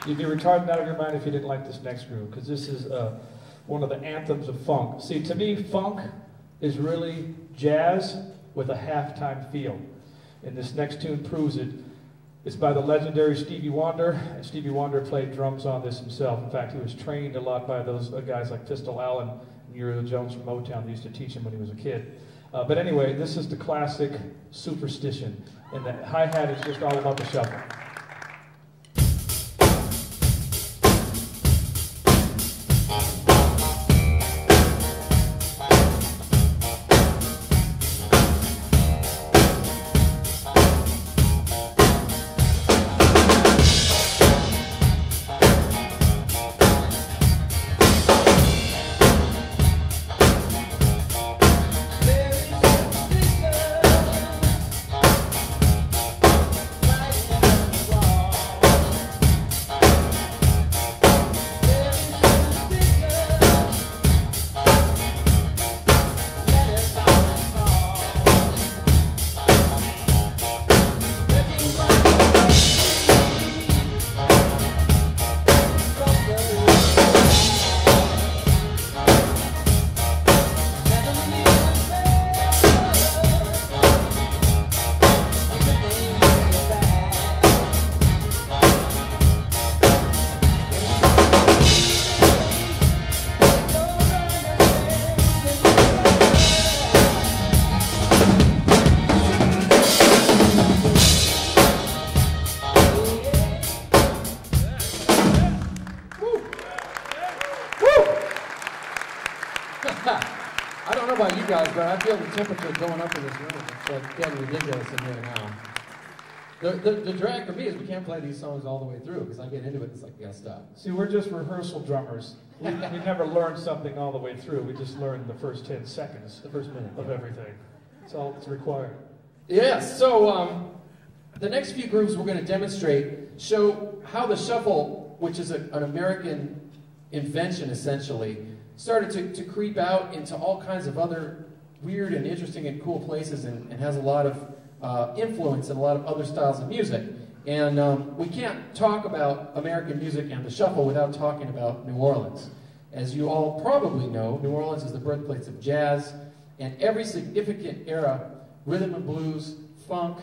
You'd be retarded out of your mind if you didn't like this next groove, because this is one of the anthems of funk. See, to me, funk is really jazz with a halftime feel. And this next tune proves it. It's by the legendary Stevie Wonder, and Stevie Wonder played drums on this himself. In fact, he was trained a lot by those guys like Pistol Allen and Uriel Jones from Motown. They used to teach him when he was a kid. But anyway, this is the classic Superstition, and the hi-hat is just all about the shuffle. I don't know about you guys, but I feel the temperature going up in this room. It's like getting ridiculous in here now. The drag for me is we can't play these songs all the way through because I get into it and it's like, yeah, stop. See, we're just rehearsal drummers. We never learn something all the way through. We just learn the first 10 seconds, the first minute of everything. That's all that's required. Yeah, so the next few grooves we're going to demonstrate show how the shuffle, which is an American invention essentially, started to creep out into all kinds of other weird and interesting and cool places and has a lot of influence in a lot of other styles of music. And we can't talk about American music and the shuffle without talking about New Orleans. As you all probably know, New Orleans is the birthplace of jazz, and every significant era, rhythm and blues, funk,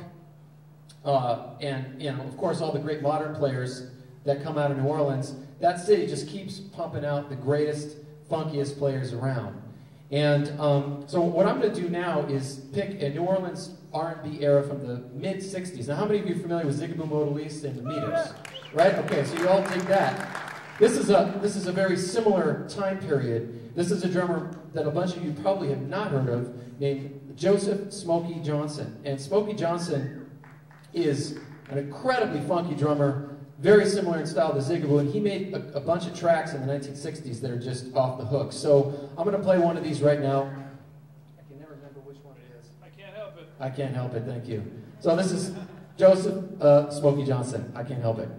and of course all the great modern players that come out of New Orleans, that city just keeps pumping out the greatest, funkiest players around. And so what I'm going to do now is pick a New Orleans R&B era from the mid-'60s. Now, how many of you are familiar with Zigaboo Modalise and the Meters? Right? Okay, so you all dig that. This is a very similar time period. This is a drummer that a bunch of you probably have not heard of, named Joseph Smokey Johnson. And Smokey Johnson is an incredibly funky drummer, very similar in style to Zigaboo, and he made a bunch of tracks in the 1960s that are just off the hook. So I'm going to play one of these right now. I can never remember which one it is. I can't help it. I can't help it, thank you. So this is Joseph Smokey Johnson. I can't help it.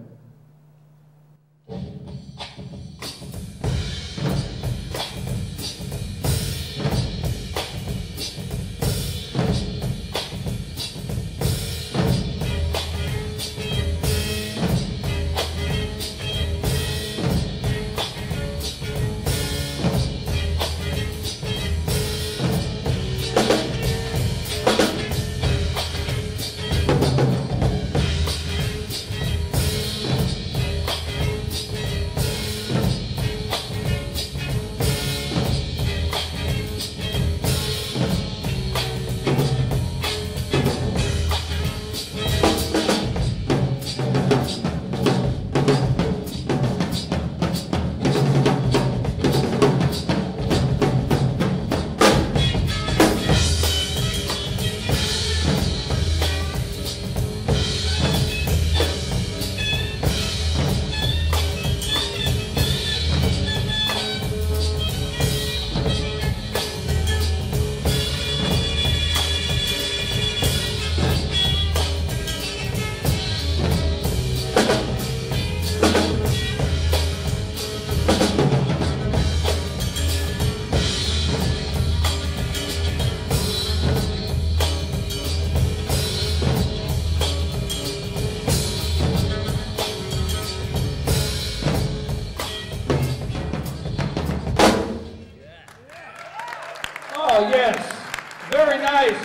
Oh, yes. Very nice.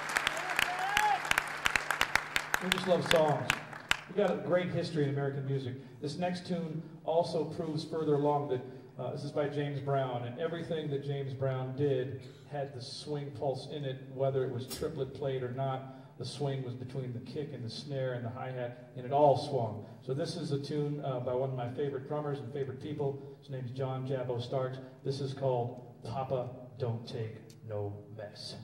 We just love songs. We've got a great history in American music. This next tune also proves further along that this is by James Brown, and everything that James Brown did had the swing pulse in it, whether it was triplet played or not. The swing was between the kick and the snare and the hi-hat, and it all swung. So this is a tune by one of my favorite drummers and favorite people. His name's John Jabbo Starks. This is called Papa Don't Take No Mess.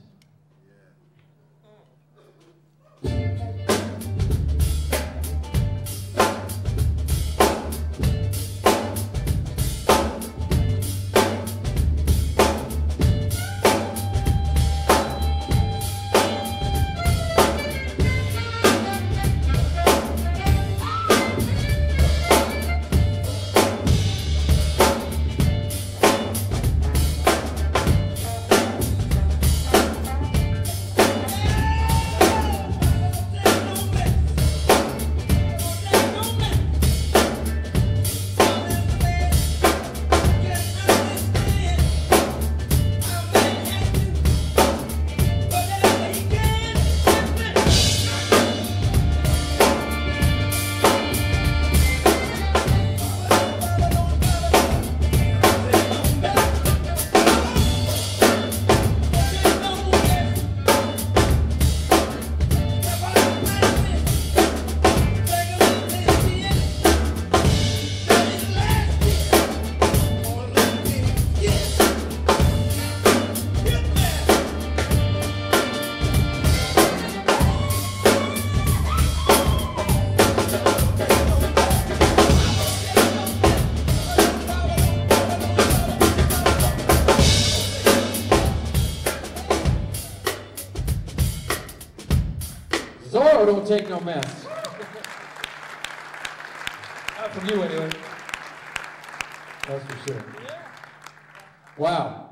Zoro don't take no mess. Not from you, anyway. That's for sure. Wow.